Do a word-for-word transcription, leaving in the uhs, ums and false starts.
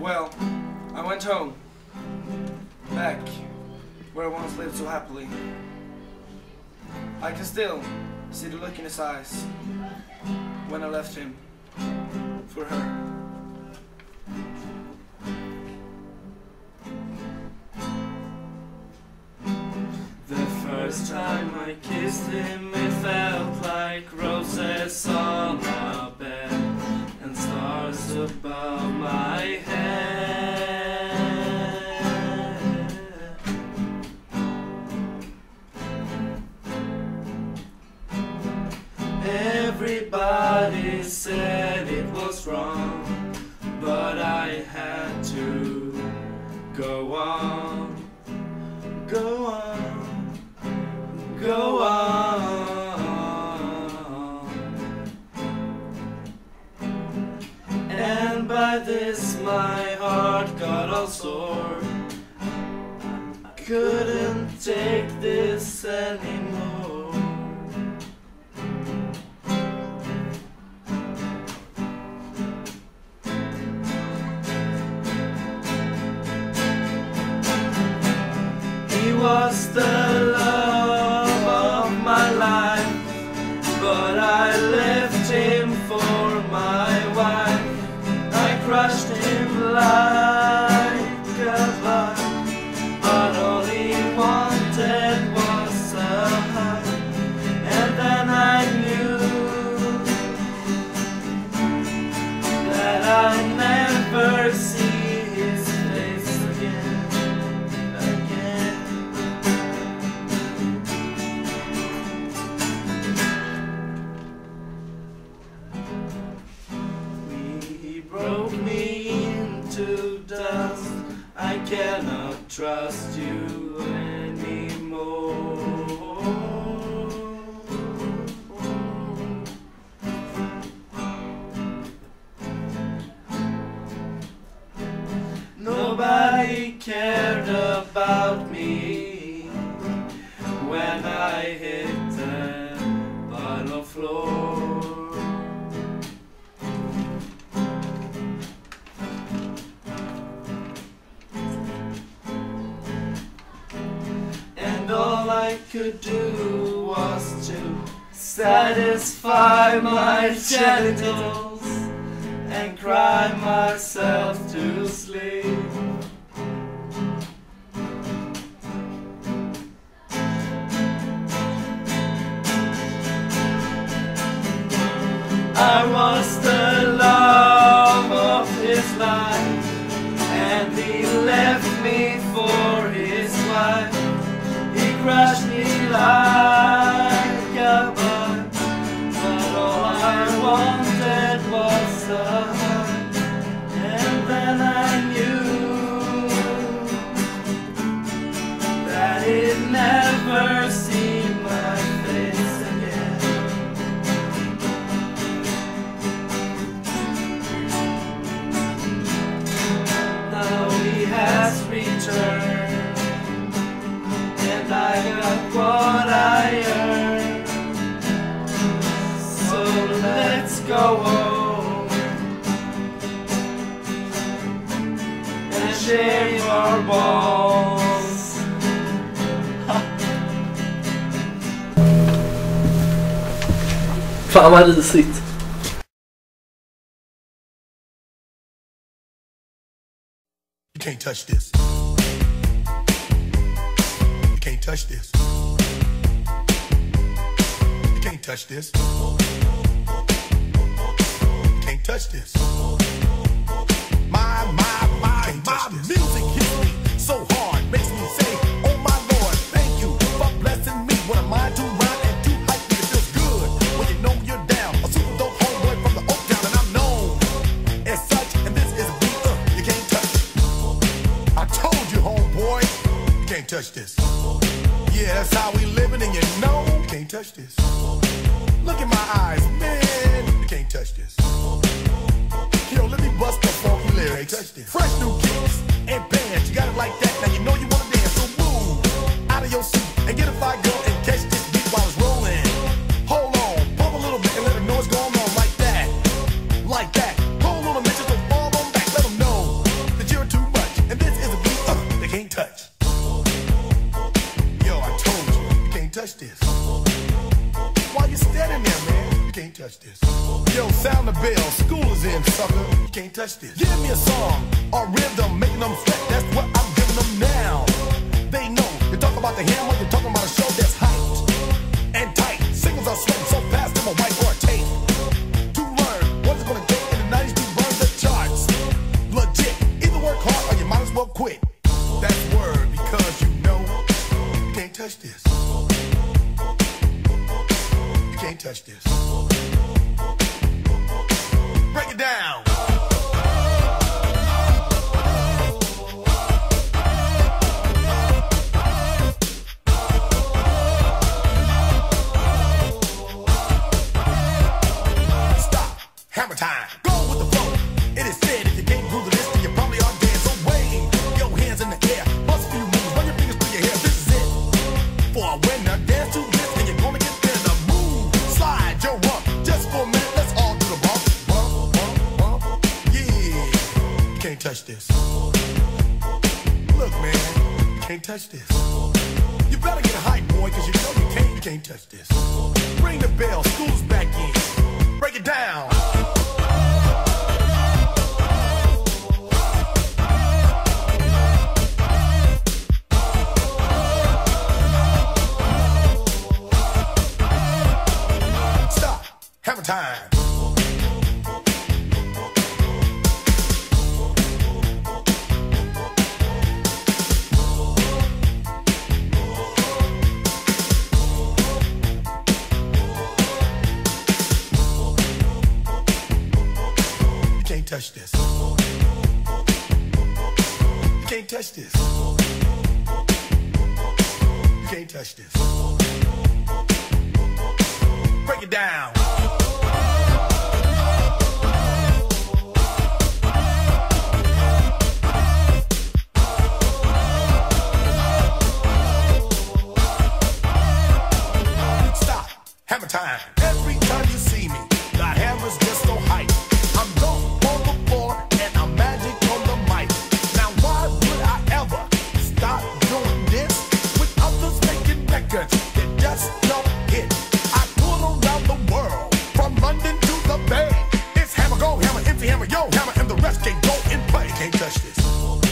Well, I went home, back where I once lived so happily. I can still see the look in his eyes when I left him for her. The first time I kissed him, it felt like roses on my bed and stars above my head. Everybody said it was wrong, but I had to go on, go on, go on. And by this my heart got all sore. Couldn't take this anymore. He was the love of my life, but I left him for my wife. I crushed him like a bug, but all he wanted was a hug. And then I knew that I'd never see his face again, again. He broke me into dust. I cannot trust you anymore. Nobody cared about me when I hit the bottom floor. And all I could do was to satisfy my genitals and cry myself to sleep. I was the love of his life, and he left me for his wife. He crushed me like a bug, but all I wanted was a hug. And then I knew that he'd never see my face again. Now he has returned, and I got what I earned. So let's go home and shave our balls. Fan vad risigt. You can't touch this. You can't touch this. You can't touch this. You can't touch this. My, my, my, my music hits me so hard, makes me say, oh my Lord, thank you for blessing me. When I'm mind too rhyme and too hype, it feels good when you know you're down. A super dope homeboy from the Oak Town, and I'm known as such. And this is a beat uh, you can't touch. I told you, homeboy, you can't touch this. Yeah, that's how we living, and you know you can't touch this. Look in my eyes, man, you can't touch this. Yo, let me bust the funky lyrics. Fresh new kicks and bands, you got it like that. Now you know you wanna dance, so move out of your seat and get a fire girl and catch this beat while it's rolling. Hold on, pump a little bit and let them know what's going on like that, like that. Hold on a minute, just don't fall on back. Let them know touch this. Yo, sound the bell, school is in, sucker. You can't touch this. Give me a song or rhythm, making them sweat. That's what I'm giving them now. They know. You talk about the hammer, you're talking about a show that's hyped and tight. Singles are sweating so fast, them a white or a tape. To learn what's it gonna take in the nineties to burn the charts. Legit. Either work hard or you might as well quit. That's word because you know you can't touch this. You can't touch this. Break it down. Stop. Hammer time. Go with the flow. It is said if you can't groove the list, then you probably are dead. So wave your hands in the air. Bust a few moves. Run your fingers through your hair. This is it. For a winner, dance to this, and you're gonna get there. The move, slide your rump. Just for a minute, let's all do the bump. Bump, bump, bump. Yeah. You can't touch this. Look, man, you can't touch this. You better get hype, boy, cause you know you can't, you can't touch this. Ring the bell, school's back in. Break it down. Stop. Hammer time. You can't touch this. You can't touch this. You can't touch this. Break it down. Stop. Hammer time. Every time you see me, the hammer's just so hype. I'm dope on the floor and I'm magic on the mic. Now why would I ever stop doing this with others making records that just don't hit? I tour around the world from London to the Bay. It's hammer, go hammer, empty hammer, yo hammer, and the rest can go and play. Can't touch this.